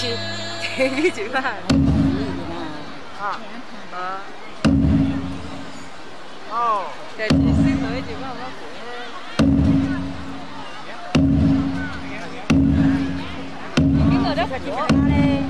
去，这个就嘛。啊啊。哦。在这生活就嘛嘛过。跟着点火。